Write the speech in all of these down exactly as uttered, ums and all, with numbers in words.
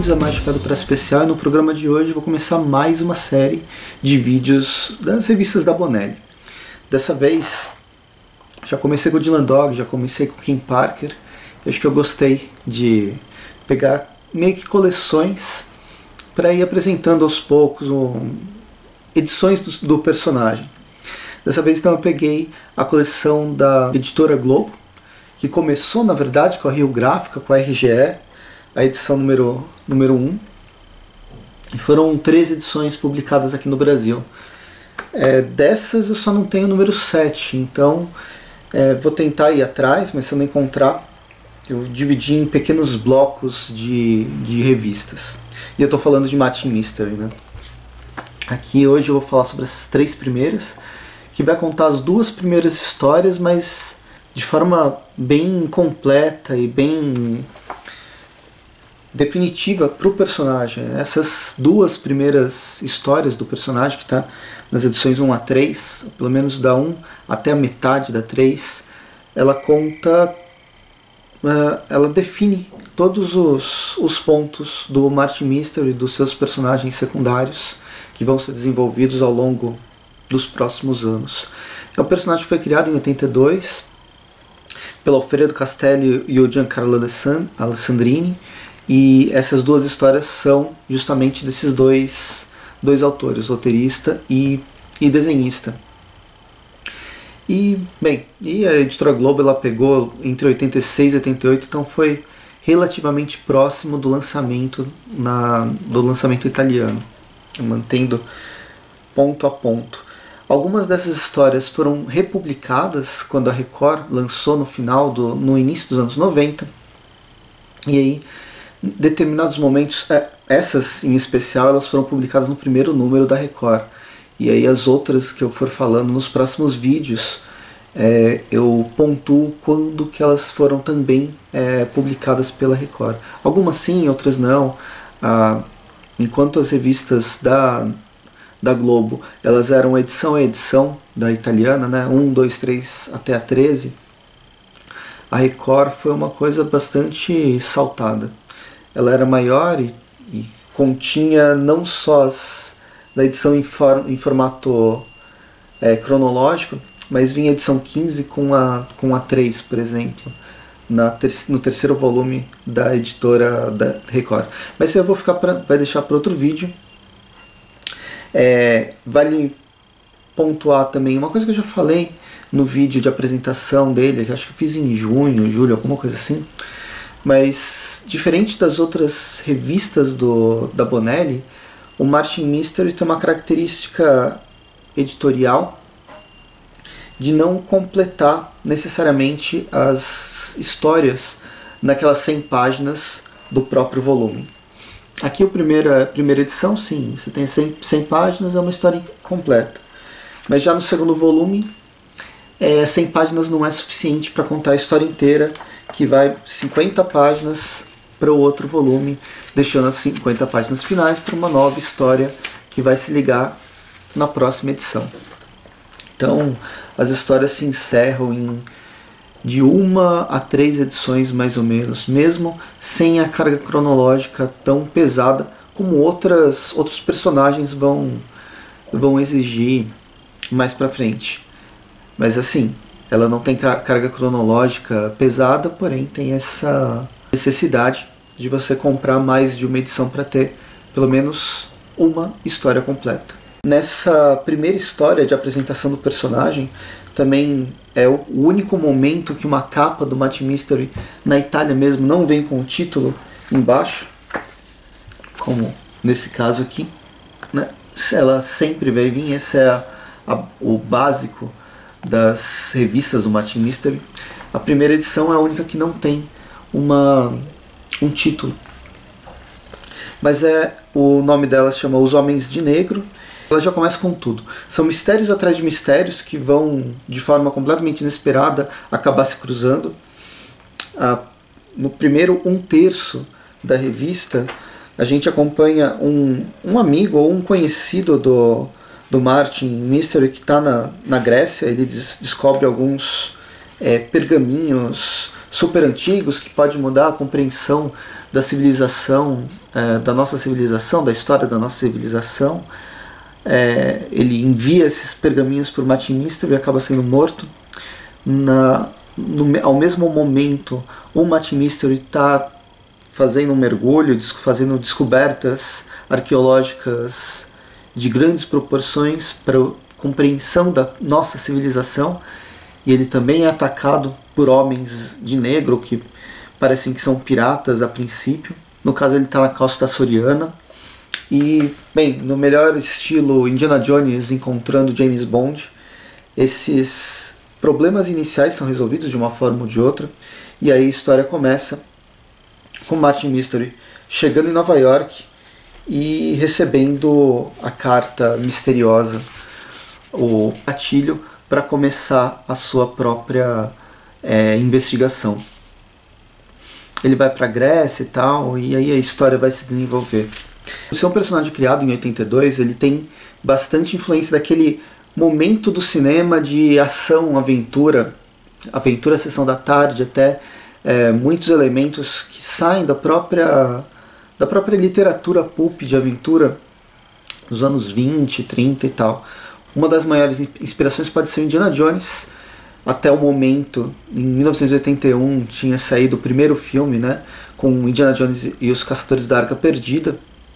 bem-vindos a Mágica do Prazo Especial, e no programa de hoje eu vou começar mais uma série de vídeos das revistas da Bonelli. Dessa vez, já comecei com o Dylan Dog, já comecei com o Kim Parker. Eu acho que eu gostei de pegar meio que coleções para ir apresentando aos poucos um, edições do, do personagem. Dessa vez então eu peguei a coleção da editora Globo, que começou na verdade com a Rio Gráfica, com a R G E, a edição número, número um. E foram três edições publicadas aqui no Brasil. É, dessas eu só não tenho o número sete, então é, vou tentar ir atrás, mas se eu não encontrar, eu dividi em pequenos blocos de, de revistas. E eu estou falando de Martin Mystery, né? Aqui hoje eu vou falar sobre essas três primeiras, que vai contar as duas primeiras histórias, mas de forma bem completa e bem definitiva para o personagem. Essas duas primeiras histórias do personagem, que está nas edições um a três, pelo menos da um até a metade da três, ela conta, ela define todos os, os pontos do Martin Mystery e dos seus personagens secundários que vão ser desenvolvidos ao longo dos próximos anos. É um personagem que foi criado em oitenta e dois pelo Alfredo Castelli e o Giancarlo Alessandrini, e essas duas histórias são justamente desses dois, dois autores, roteirista e, e desenhista. E, bem, e a editora Globo ela pegou entre oitenta e seis e oitenta e oito, então foi relativamente próximo do lançamento, na, do lançamento italiano, mantendo ponto a ponto. Algumas dessas histórias foram republicadas quando a Record lançou no final do, no início dos anos noventa, e aí em determinados momentos, essas em especial, elas foram publicadas no primeiro número da Record, e aí as outras que eu for falando nos próximos vídeos, é, eu pontuo quando que elas foram também é, publicadas pela Record. Algumas sim, outras não. Ah, enquanto as revistas da da Globo, elas eram edição a edição da italiana, né? um, dois, três até a treze, a Record foi uma coisa bastante saltada. Ela era maior e, e continha não só as, da edição em, for, em formato é, cronológico, mas vinha a edição quinze com a, com a três, por exemplo, na ter, no terceiro volume da editora da Record. Mas eu vou ficar pra, vai deixar para outro vídeo. É, vale pontuar também uma coisa que eu já falei no vídeo de apresentação dele, que acho que eu fiz em junho, julho, alguma coisa assim, mas diferente das outras revistas do, da Bonelli, o Martin Mystery tem uma característica editorial de não completar necessariamente as histórias naquelas cem páginas do próprio volume. Aqui a primeira, a primeira edição, sim, você tem cem, cem páginas, é uma história completa. Mas já no segundo volume, é, cem páginas não é suficiente para contar a história inteira, que vai cinquenta páginas para o outro volume, deixando as cinquenta páginas finais para uma nova história que vai se ligar na próxima edição. Então, as histórias se encerram em de uma a três edições mais ou menos, mesmo sem a carga cronológica tão pesada como outras, outros personagens vão, vão exigir mais pra frente. Mas assim, ela não tem carga cronológica pesada, porém tem essa necessidade de você comprar mais de uma edição para ter pelo menos uma história completa. Nessa primeira história de apresentação do personagem, também é o único momento que uma capa do Martin Mystery na Itália mesmo não vem com o título embaixo, como nesse caso aqui, né? Ela sempre vai vir, esse é a, a, o básico das revistas do Martin Mystery. A primeira edição é a única que não tem uma, um título, mas é, o nome dela se chama Os Homens de Negro. Ela já começa com tudo. São mistérios atrás de mistérios que vão, de forma completamente inesperada, acabar se cruzando. Ah, no primeiro um terço da revista, a gente acompanha um, um amigo ou um conhecido do, do Martin Mystery que está na, na Grécia. Ele des, descobre alguns é, pergaminhos super antigos que pode mudar a compreensão da civilização, é, da nossa civilização, da história da nossa civilização. É, ele envia esses pergaminhos para o Martin Mystery e acaba sendo morto. Na, no, ao mesmo momento, o Martin Mystery está fazendo um mergulho, fazendo descobertas arqueológicas de grandes proporções para a compreensão da nossa civilização, e ele também é atacado por homens de negro que parecem que são piratas a princípio. No caso, ele está na costa açoriana. E, bem, no melhor estilo Indiana Jones encontrando James Bond, esses problemas iniciais são resolvidos de uma forma ou de outra, e aí a história começa com Martin Mystery chegando em Nova York e recebendo a carta misteriosa, o gatilho, para começar a sua própria é, investigação. Ele vai para a Grécia e tal, e aí a história vai se desenvolver. Por ser um personagem criado em oitenta e dois, ele tem bastante influência daquele momento do cinema de ação, aventura, aventura sessão da tarde, até é, muitos elementos que saem da própria, da própria literatura pulp de aventura dos anos vinte, trinta e tal. Uma das maiores inspirações pode ser Indiana Jones. Até o momento, em mil novecentos e oitenta e um, tinha saído o primeiro filme, né, com Indiana Jones e os Caçadores da Arca Perdida.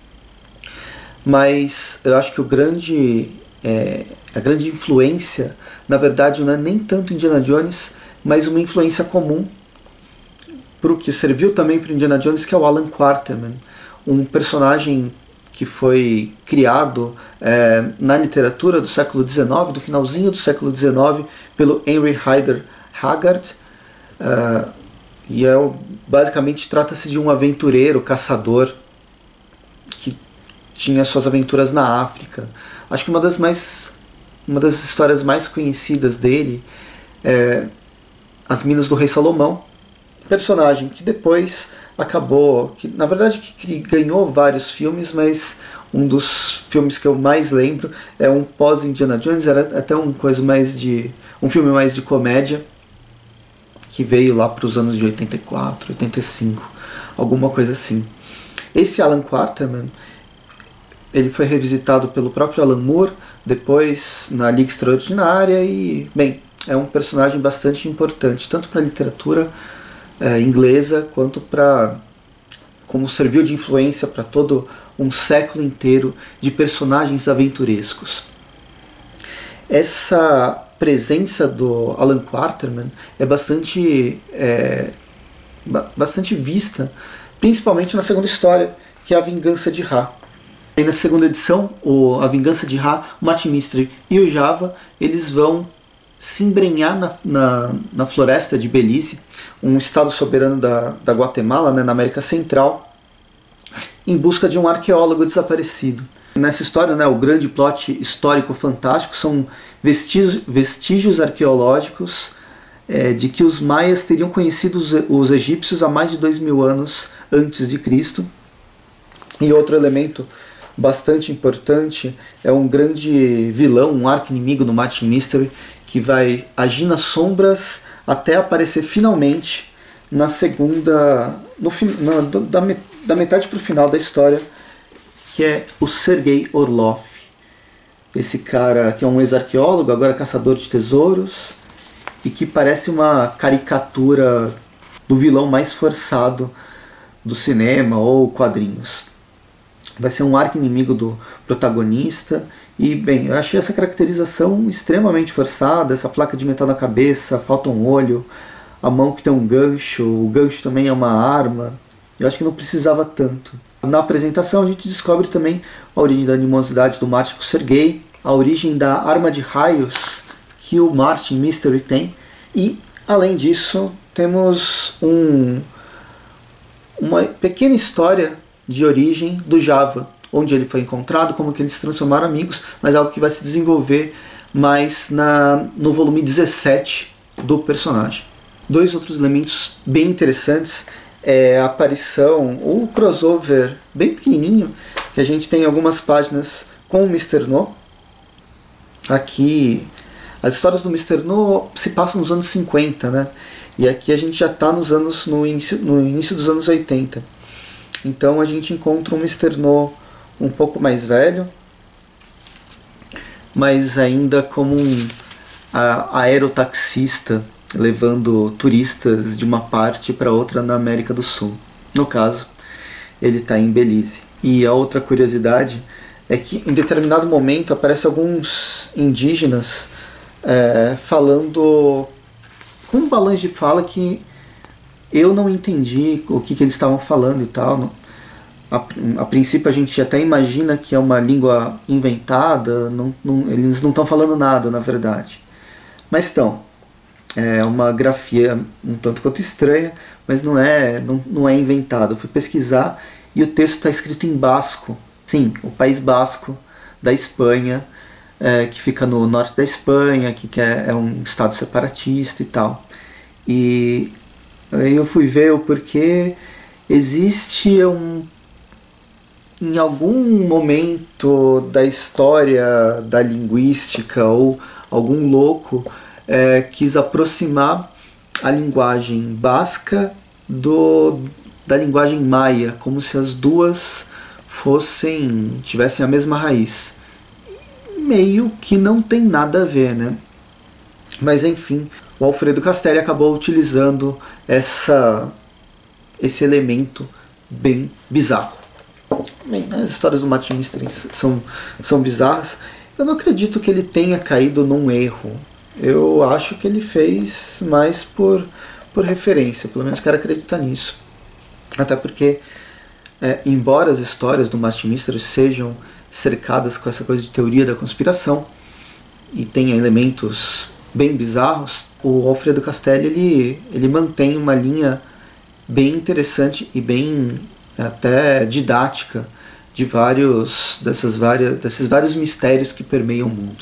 Mas eu acho que o grande, é, a grande influência, na verdade, não é nem tanto Indiana Jones, mas uma influência comum para o que serviu também para Indiana Jones, que é o Alan Quarterman, um personagem que foi criado é, na literatura do século dezenove, do finalzinho do século dezenove, pelo Henry Hyder Haggard. Uh, e é, basicamente trata-se de um aventureiro, caçador, que tinha suas aventuras na África. Acho que uma das, mais, uma das histórias mais conhecidas dele é As Minas do Rei Salomão, personagem que depois acabou, que na verdade que ganhou vários filmes, mas um dos filmes que eu mais lembro é um pós-Indiana Jones, era até um coisa mais de um filme mais de comédia, que veio lá para os anos de oitenta e quatro, oitenta e cinco, alguma coisa assim. Esse Alan Quarterman, ele foi revisitado pelo próprio Alan Moore, depois na Liga Extraordinária, e, bem, é um personagem bastante importante, tanto para a literatura é, inglesa, quanto para como serviu de influência para todo um século inteiro de personagens aventurescos. Essa presença do Alan Quarterman é bastante, é, bastante vista, principalmente na segunda história, que é A Vingança de Ra. E na segunda edição, o A Vingança de Ra, o Martin Mystery e o Java, eles vão se embrenhar na, na, na floresta de Belize, um estado soberano da, da Guatemala, né, na América Central, em busca de um arqueólogo desaparecido. Nessa história, né, o grande plot histórico-fantástico são vestígios, vestígios arqueológicos é, de que os maias teriam conhecido os, os egípcios há mais de dois mil anos antes de Cristo. E outro elemento bastante importante é um grande vilão, um arqui-inimigo no Martin Mystery, que vai agir nas sombras até aparecer finalmente na segunda, no, na, da, da metade para o final da história, que é o Sergei Orlov. Esse cara que é um ex-arqueólogo, agora caçador de tesouros, e que parece uma caricatura do vilão mais forçado do cinema ou quadrinhos. Vai ser um arqui-inimigo do protagonista. E, bem, eu achei essa caracterização extremamente forçada, essa placa de metal na cabeça, falta um olho, a mão que tem um gancho, o gancho também é uma arma. Eu acho que não precisava tanto. Na apresentação a gente descobre também a origem da animosidade do Martin com o Sergei, a origem da arma de raios que o Martin Mystery tem, e, além disso, temos um, uma pequena história de origem do Java, onde ele foi encontrado, como que eles se transformaram amigos, mas algo que vai se desenvolver mais na, no volume dezessete do personagem. Dois outros elementos bem interessantes é a aparição, o crossover bem pequenininho, que a gente tem algumas páginas com o mister No. Aqui, as histórias do mister No se passam nos anos cinquenta, né? E aqui a gente já está nos anos, no início, no início dos anos oitenta. Então a gente encontra um mister No um pouco mais velho, mas ainda como um a, aerotaxista, levando turistas de uma parte para outra na América do Sul. No caso, ele está em Belize. E a outra curiosidade é que em determinado momento aparecem alguns indígenas é, falando com balões de fala que eu não entendi o que, que eles estavam falando e tal. Não. A, a princípio a gente até imagina que é uma língua inventada, não, não, eles não estão falando nada na verdade. Mas estão. É uma grafia um tanto quanto estranha, mas não é, não, não é inventado. Eu fui pesquisar e o texto está escrito em basco. Sim, o País Basco da Espanha, é, que fica no norte da Espanha, que, que é, é um estado separatista e tal. E aí eu fui ver o porquê. Existe um, em algum momento da história da linguística ou algum louco é, quis aproximar a linguagem basca do, da linguagem maia, como se as duas fossem, tivessem a mesma raiz. Meio que não tem nada a ver, né? Mas enfim, o Alfredo Castelli acabou utilizando essa, esse elemento bem bizarro. Bem, as histórias do Martin Mystery são, são bizarras. Eu não acredito que ele tenha caído num erro. Eu acho que ele fez mais por, por referência, pelo menos quero acreditar nisso. Até porque, é, embora as histórias do Martin Mystery sejam cercadas com essa coisa de teoria da conspiração e tenha elementos bem bizarros, o Alfredo Castelli ele, ele mantém uma linha bem interessante e bem até didática de vários, dessas várias, desses vários mistérios que permeiam o mundo.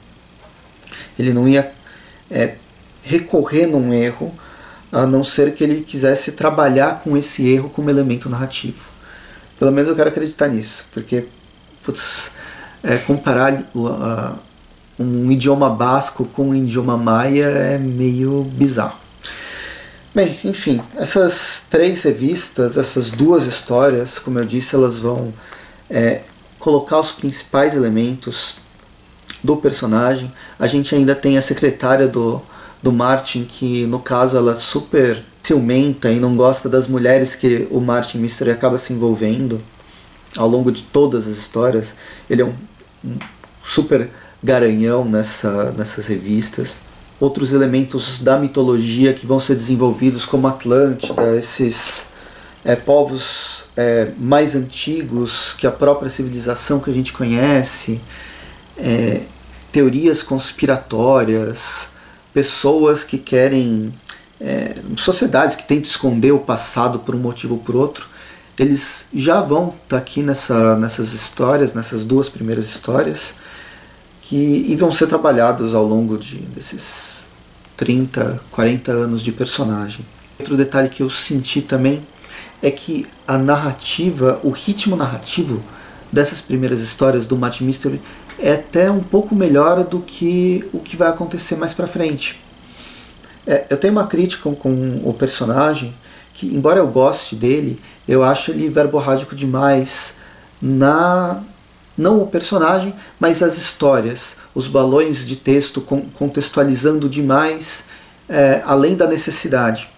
Ele não ia é, recorrer num erro, a não ser que ele quisesse trabalhar com esse erro como elemento narrativo. Pelo menos eu quero acreditar nisso, porque putz, é, comparar o, a, um idioma basco com um idioma maia é meio bizarro. Bem, enfim, essas três revistas, essas duas histórias, como eu disse, elas vão é, colocar os principais elementos do personagem. A gente ainda tem a secretária do, do Martin, que no caso ela é super ciumenta e não gosta das mulheres que o Martin Mystery acaba se envolvendo ao longo de todas as histórias. Ele é um, um super garanhão nessa, nessas revistas. Outros elementos da mitologia que vão ser desenvolvidos, como Atlântida, esses é, povos é, mais antigos que a própria civilização que a gente conhece, é, teorias conspiratórias, pessoas que querem, é, sociedades que tentam esconder o passado por um motivo ou por outro. Eles já vão estar aqui nessa, nessas histórias, nessas duas primeiras histórias, que, e vão ser trabalhados ao longo de, desses trinta, quarenta anos de personagem. Outro detalhe que eu senti também é que a narrativa, o ritmo narrativo dessas primeiras histórias do Martin Mystery é até um pouco melhor do que o que vai acontecer mais pra frente. É, eu tenho uma crítica com, com o personagem, que embora eu goste dele, eu acho ele verborrágico demais na... não o personagem, mas as histórias, os balões de texto contextualizando demais, é, além da necessidade.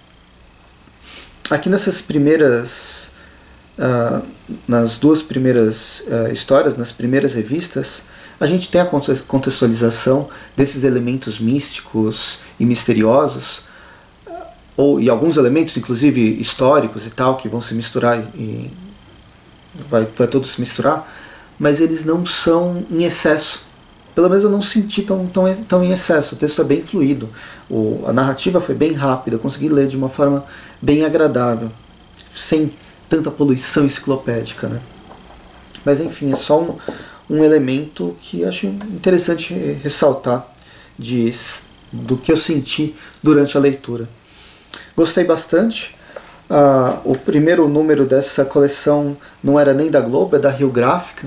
Aqui nessas primeiras, uh, nas duas primeiras uh, histórias, nas primeiras revistas, a gente tem a contextualização desses elementos místicos e misteriosos, ou, e alguns elementos, inclusive históricos e tal, que vão se misturar, e vai, vai tudo se misturar, mas eles não são em excesso. Pelo menos eu não senti tão, tão, tão em excesso. O texto é bem fluido, o, a narrativa foi bem rápida, eu consegui ler de uma forma bem agradável, sem tanta poluição enciclopédica, né? Mas enfim, é só um, um elemento que acho interessante ressaltar de, do que eu senti durante a leitura. Gostei bastante. Ah, o primeiro número dessa coleção não era nem da Globo, é da Rio Gráfica.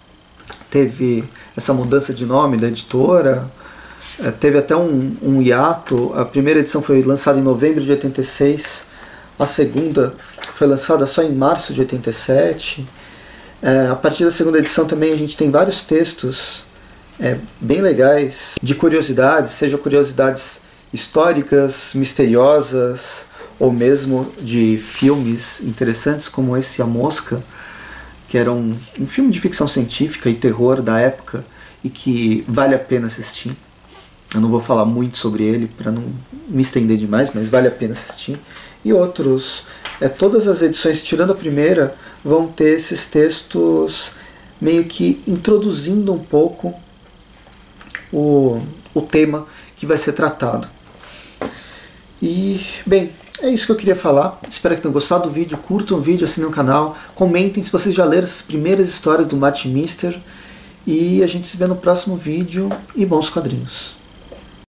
Teve essa mudança de nome da editora, teve até um, um hiato. A primeira edição foi lançada em novembro de oitenta e seis, A segunda foi lançada só em março de oitenta e sete. É, a partir da segunda edição também a gente tem vários textos é, bem legais, de curiosidades, seja curiosidades históricas, misteriosas, ou mesmo de filmes interessantes como esse A Mosca, que era um, um filme de ficção científica e terror da época e que vale a pena assistir. Eu não vou falar muito sobre ele para não me estender demais, mas vale a pena assistir. E outros, é, todas as edições, tirando a primeira, vão ter esses textos meio que introduzindo um pouco o, o tema que vai ser tratado. E, bem, é isso que eu queria falar. Espero que tenham gostado do vídeo. Curtam o vídeo, assinem o canal. Comentem se vocês já leram essas primeiras histórias do Matt Mister. E a gente se vê no próximo vídeo. E bons quadrinhos.